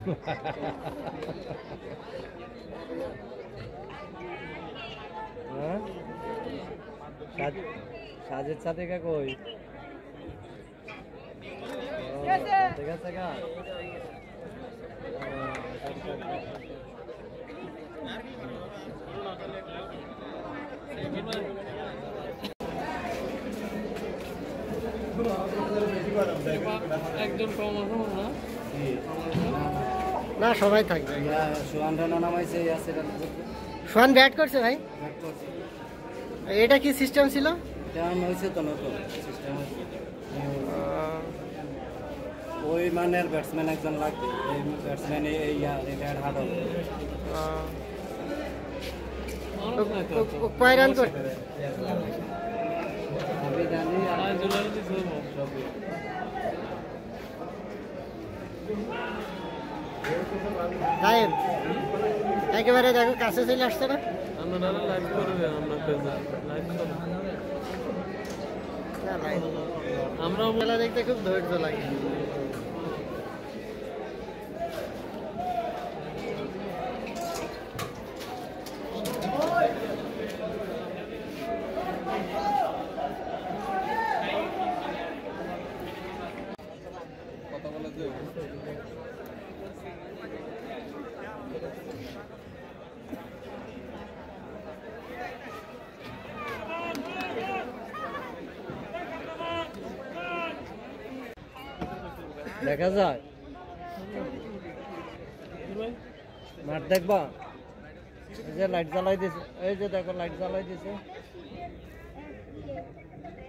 সাজের সাথে কই ঠিক আছে গা একজন কম না না সবাই থাকবে সোহান রানা নামাইছে সোহান ব্যাট করছে ভাই এটা কি সিস্টেম ছিল এটা হয়েছে তো নতুন সিস্টেম ওই মানের ব্যাটসম্যান একজন লাগবে এই ব্যাটসম্যান এই রিটায়ার্ড হার্ড হবে কয় রান করতে আমি জানি সাহেব একেবারে দেখো কাছে চলে আসছে না আমরা মেলা দেখতে খুব ধৈর্য লাগে দেখা যায় মাঠ দেখবা এই যে লাইট জ্বালাই দিছে এই যে দেখো লাইট জ্বালাই দিছে